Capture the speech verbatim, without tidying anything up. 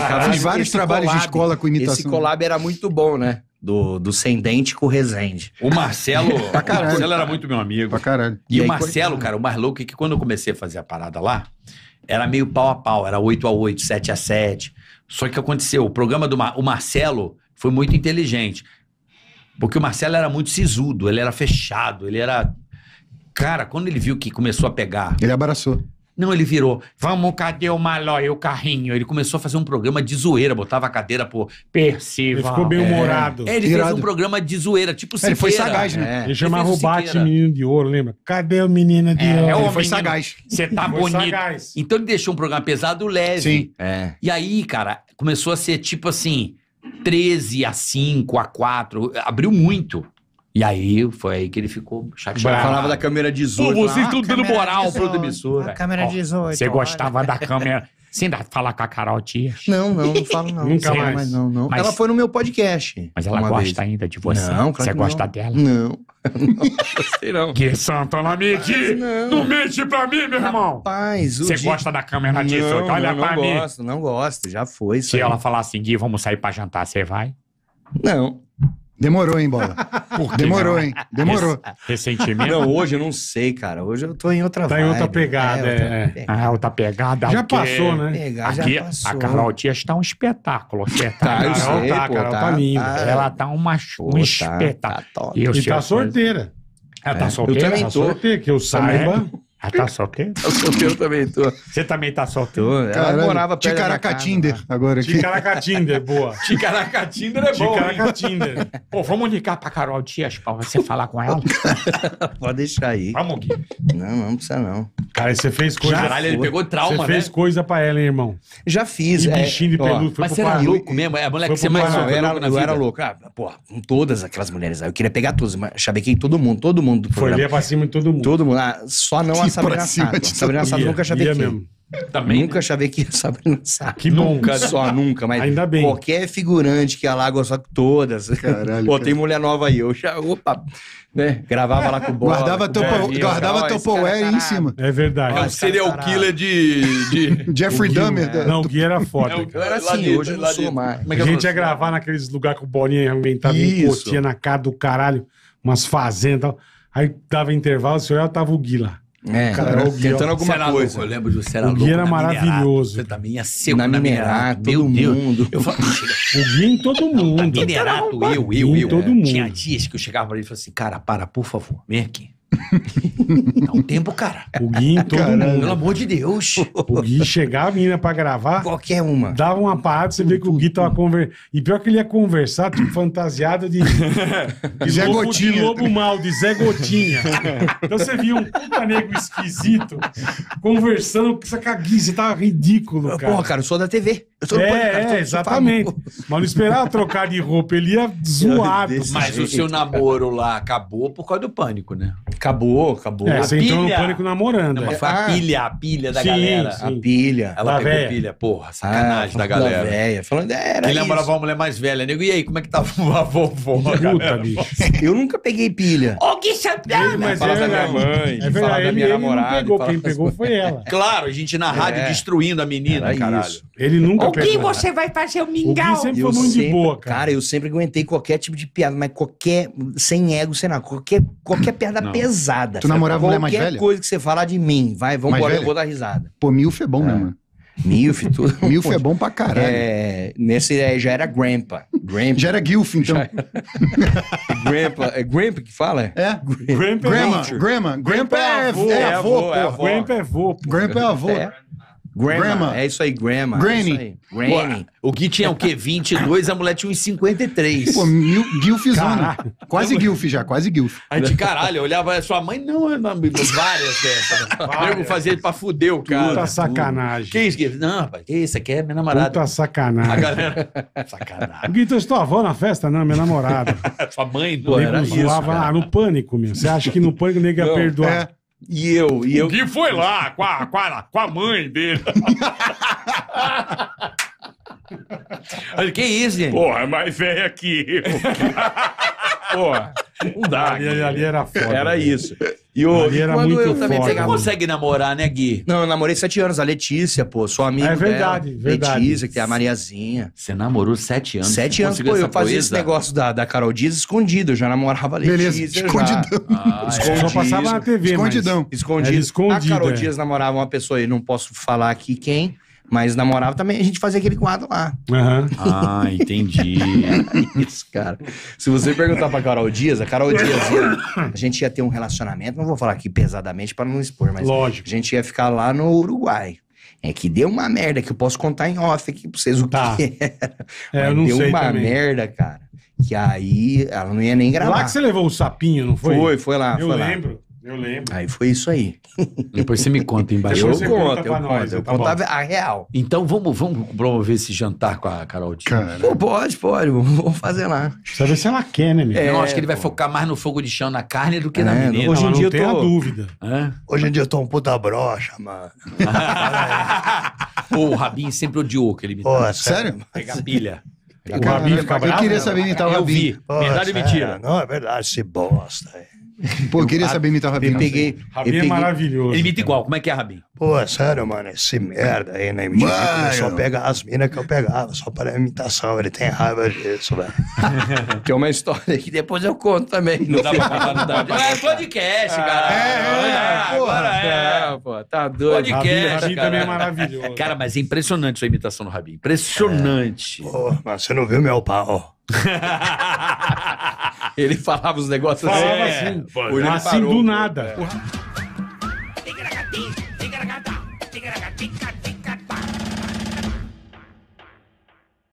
Fiz vários trabalhos collab, de escola com imitação. Esse collab era muito bom, né? Do, do Sem Dente com o Rezende. O Marcelo, o Marcelo era muito meu amigo. Pra caralho. E, e o aí, Marcelo, cara, o mais louco é que quando eu comecei a fazer a parada lá, era meio pau a pau, era oito a oito, sete a sete. Só que aconteceu, o programa do Mar... o Marcelo foi muito inteligente. Porque o Marcelo era muito sisudo, ele era fechado, ele era... Cara, quando ele viu que começou a pegar... Ele abraçou. Não, ele virou, vamos, cadê o Malói, o carrinho? Ele começou a fazer um programa de zoeira, botava a cadeira, pô, Percival. Ele ficou bem humorado. É, ele Irado. fez um programa de zoeira, tipo Ele foi sagaz, né? É. Ele chamava fez o Bate Siqueira. Menino de Ouro, lembra? Cadê o Menino de É, Ouro? é o Ele foi menino. sagaz. Você tá Foi bonito. sagaz. Então ele deixou um programa pesado leve. Sim. É. E aí, cara, começou a ser tipo assim, treze a cinco, a quatro, abriu muito. E aí, foi aí que ele ficou chateado. Bravo. Falava da câmera dezoito. Pô, vocês Ah, tudo dando câmera moral dezoito, pro emissora. a câmera Ó, dezoito. Você gostava da câmera... Você ainda fala com a Carol Dias? Não, não, não falo não. Nunca Não mais. Mas não, não. Mas- Ela foi no meu podcast. Mas ela uma gosta vez. ainda de você? Não, claro Você que gosta não. dela? Não. Não gostei não. Que santa, não mente! Não. Não mente pra mim, meu irmão! Rapaz, o Você dia- gosta da câmera disso? Não, Olha não, pra não mim. gosto, não gosto. Já foi isso Se aí. ela falar assim, Gui, vamos sair pra jantar, você vai? Não. Demorou, hein, Bola? Por que Demorou, não? hein? Demorou. Res- Ressentimento? Não, hoje eu não sei, cara. Hoje eu tô em outra Tá em outra vibe. pegada, outra é. pegada. Ah, outra pegada. Já o quê? passou, né? Pegar, já Aqui, passou. a Carol Dias tá um espetáculo. Você tá, Tá, eu Carol sei, tá, pô, Carol tá, tá linda. tá. Ela tá uma, Pô, um tá, espetáculo. tá top. E o E seu- tá sorteira. Ela tá É. solteira? Eu também Tá tô. sorteira, que eu Ah, saiba. é? Ela tá solteira? Eu solteiro também tô. Você também tá solteiro? tô. Ela Caralho, morava perto da minha Ticaraca casa, Tinder, lá. agora aqui. Ticaracatinda, boa. Ticaracatinder é Ticaracatinda. Pô, vamos ligar pra Carol Dias pra você falar com ela? Pode deixar aí. Vamos, Gui. Não, não precisa não. Cara, você fez coisa... Caralho, ele foi. pegou trauma, Você fez né? coisa pra ela, hein, irmão? Já fiz. Que é, bichinho de ó, peludo. Foi Mas pro você era Paraná. louco mesmo? É a mulher Foi que você pro mais Paraná. Não, eu sofreu era, na eu vida. era louco. Ah, porra, com todas aquelas mulheres aí. Eu queria pegar todas, mas chavequei todo mundo, todo mundo do Foi programa. ler pra cima de todo mundo. Todo mundo. Ah, só não a Que Sabrina pra cima Sato. de A Sabrina Sato Ia, nunca ia chavequei. mesmo. Também, Nunca chavequei a Sabrina Sato. Que bom. Nunca, só nunca. Mas Ainda bem. qualquer figurante que ia lá gostar de todas. Caralho, Pô, cara. tem mulher nova aí. Eu já, opa, né? Gravava lá com o Bola. Guardava com o topo- Bolinha, guardava ó, esse Tupperware cara, aí em caralho. cima. É verdade. É um serial killer de... de... Jeffrey O Gui- Dahmer. da- Não, o Gui era foda. É o- Eu era Lá assim, de- hoje eu lá não de- sou mais. Como é que A eu gente falo? ia gravar naqueles lugares com o Bolinha inventava um Isso. potinha na casa do caralho, umas fazendas e tal. Aí dava intervalo, você olhava, tava o Gui lá. É, Cara, o Gui, ó. tentando alguma Você era coisa. louco, eu lembro de você era O Gui louco era na maravilhoso. Minerato. Você também ia seco Na na, Minerato, Minerato. todo Meu Deus. mundo. Eu falo, chega, O Gui em todo mundo. Minerato, eu, eu, Gui em eu. todo mundo. Tinha dias que eu chegava pra ele e falava assim, cara, para, por favor, vem aqui. Dá um tempo, cara. O Gui em todo Caralho. Pelo mundo. amor de Deus. O Gui chegava, a menina pra gravar, Qualquer uma. dava uma parada, você vê que o Gui tava conversando. E pior que ele ia conversar, tipo, fantasiado de. de Zé lobo, Gotinha. De lobo mal, de Zé Gotinha. Então você via um puta nego esquisito conversando com essa caguice, você tava ridículo, cara. Porra, cara, eu sou da T V. Eu sou do Pânico, cara, eu É, sou- é, eu sou exatamente. famoso. Mas não esperava trocar de roupa, ele ia zoado. Desse Mas o seu namoro lá acabou por causa do pânico, né? Acabou, acabou. É, você entrou no pilha. pânico namorando. Não, é. mas foi a Ah. pilha, a pilha da Sim, galera. sim. A pilha. Ela Da pegou véia. pilha, porra, sacanagem Ah, da galera. véia. Falando, era Ele namorava isso. uma mulher mais velha, nego. E aí, como é que tava a vovó? Puta, galera? bicho. Eu nunca peguei pilha. Ô, Gui Santana! Ele, mas Fala é da minha verdade. mãe, É fala verdade, da ele, minha ele namorada, não pegou, fala quem das pegou foi ela. Claro, a gente na rádio É. destruindo a menina, Era caralho. isso. Ele nunca O que pegou. você vai fazer o O Gui mingau? sempre Eu foi muito de sempre- boa, cara. Cara, eu sempre aguentei qualquer tipo de piada, mas qualquer, sem ego, sem nada, qualquer, qualquer piada Não. pesada. Tu namorava mulher mais Qualquer velha? coisa que você falar de mim, vai, vamos Mais embora, eu velha? vou dar risada. Pô, Milf é bom, né, mano? Milf, tudo. Milf é bom pra caralho. É, nesse aí já era Grandpa. Grandpa. Já era Gilf, então. Grandpa. É Grandpa que fala? É? Grandpa é Grandma, avô. grandma. Grandpa é, avô, é é avô, avô, é porra. avô. Grandpa é vô, pô. Grandpa é avô. É. Grandma. Grandma. É isso aí, Grandma. Granny. É isso aí. Granny. O Gui tinha o quê? vinte e dois, a mulher tinha uns cinquenta e três. Pô, mil, Gilfzona. Caralho. Quase Gilf já, quase Gilf. Aí de caralho, eu olhava, sua mãe não, não várias dessas. Eu fazia pra fuder o cara. Puta sacanagem. Que isso? Que... Não, rapaz, que isso? Aqui é minha namorada. Puta A sacanagem. galera. Sacanagem. Gui, trouxe tua avó na festa? Não, minha namorada. Sua mãe Pô, não era Nego isso, zoava, cara. ah, no pânico, meu. Você acha que no pânico o nego ia Não, perdoar? É. E eu, e eu. O Gui foi lá com a, com a, com a mãe dele. Olha, que isso, gente? Porra, é mais velha que eu. Porra, não dá. Ali, ali era foda. Era velho. isso. E, o, Ali e era quando muito eu também foda. Você pegava... consegue namorar, né, Gui? Não, eu namorei sete anos, a Letícia, pô, sou amigo É verdade, dela. verdade. Letícia, que tem a Mariazinha. Você namorou sete anos. Sete você anos, pô, conseguiu eu essa fazia proeza? esse negócio da, da Carol Dias escondido, eu já namorava a Letícia. Beleza, já. escondidão. Ah, é. Escondido. Só passava na T V, Escondidão. Escondido. Era escondido, A Carol é. Dias namorava uma pessoa aí, não posso falar aqui quem, mas namorava também, a gente fazia aquele quadro lá. Mas... Aham. Ah, entendi. Isso, cara. Se você perguntar pra Carol Dias, a Carol Dias ia, a gente ia ter um relacionamento, não vou falar aqui pesadamente para não expor, mas Lógico. a gente ia ficar lá no Uruguai. É que deu uma merda, que eu posso contar em off aqui pra vocês o Tá. que era. É, eu Mas não deu sei uma também. merda, cara, que aí ela não ia nem gravar. Lá que você levou o sapinho, não foi? Foi, foi lá, Eu foi lá. lembro, eu lembro. Aí foi isso aí. Depois você me conta embaixo. Eu Depois você conta conto, eu pra nós, conto. Eu tá bom. contava a real. Então vamos, vamos promover esse jantar com a Carol Dias. Cara, Pô, pode, pode, vamos fazer lá. Precisa ver se ela quer, né, meu? É, Eu acho que ele vai pô. focar mais no fogo de chão na carne do que na É, menina. hoje em Não, dia não eu tenha tô- dúvida. Hã? Hoje em dia eu tô um puta broxa, mano. Pô, o Rabinho sempre odiou que ele me Pô, sério? Pega pilha. Pega O pilha. Rabinho fica eu bravo? queria saber imitar o Eu Rabinho. vi. Verdade ou mentira? Não, é verdade, se bosta. é. Pô, eu queria saber imitar o Eu Rabinho. peguei. eu Rabinho é peguei- maravilhoso. Ele imita igual. Como é que é, Rabinho? Pô, é sério, mano, esse merda aí na M T V Mano. começou a pegar as minas que eu pegava, só para imitação. Ele tem raiva disso, velho. Tem uma história que depois eu conto também. Não dá pra contar, não dá. É podcast, cara. é, porra. Agora é. Não, pô, tá doido. Podcast, Rabinho, Rabinho cara. também é maravilhoso. Cara, mas é impressionante sua imitação no Rabinho. Impressionante. Pô, mas você não viu meu pau? Ele falava os negócios Falava assim. assim, Pô, assim ele parou, do pô. nada.